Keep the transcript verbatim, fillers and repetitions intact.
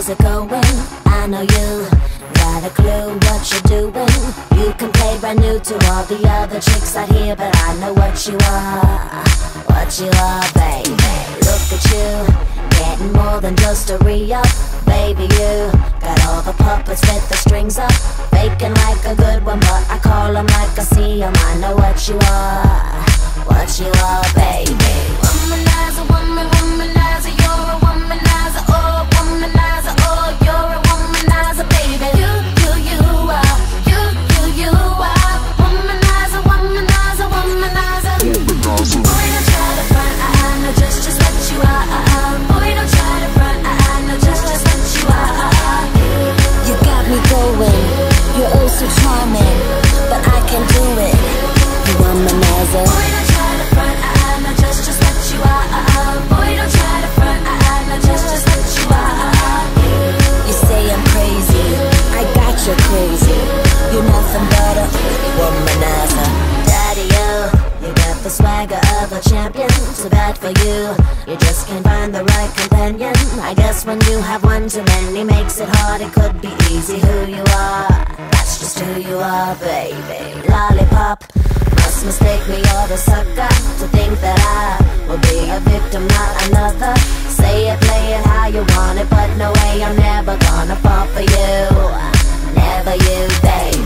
how's it going? I know you got a clue what you're doing. You can play brand new to all the other chicks out here, but I know what you are, what you are, baby. Look at you, getting more than just a re-up. Baby, you got all the puppets with the strings up, faking like a good one, but I call them like I see them. I know what you are, what you are, baby. Womanizer, woman, womanizer, you're a womanizer, oh, womanizer, oh, you're a womanizer, baby. You, you, you are, you, you, you are, womanizer, womanizer, womanizer. Womanizer. Boy, don't try to front, I, I know just, just what you are, uh, uh. Boy, don't try to front, I, I know just, just what you are, uh, uh. You got me going, you're oh so charming, but I can do it, you womanizer. Boy, don't try to front, I, I know just, just what you are, uh, uh. Boy, don't try to front, I, I know just, just what you are, uh, uh. You say I'm crazy, I got you crazy, you're nothing but a womanizer. Daddy, you, you got the swagger of a champion. Too bad for you, you just can't find the right companion. I guess when you have one too many makes it hard. It could be easy who you are, that's just who you are, baby. Lollipop, must mistake me or the sucker to think that I will be a victim, not another. Say it, play it how you want it, but no way, I'm never gonna fall for you, never you, baby.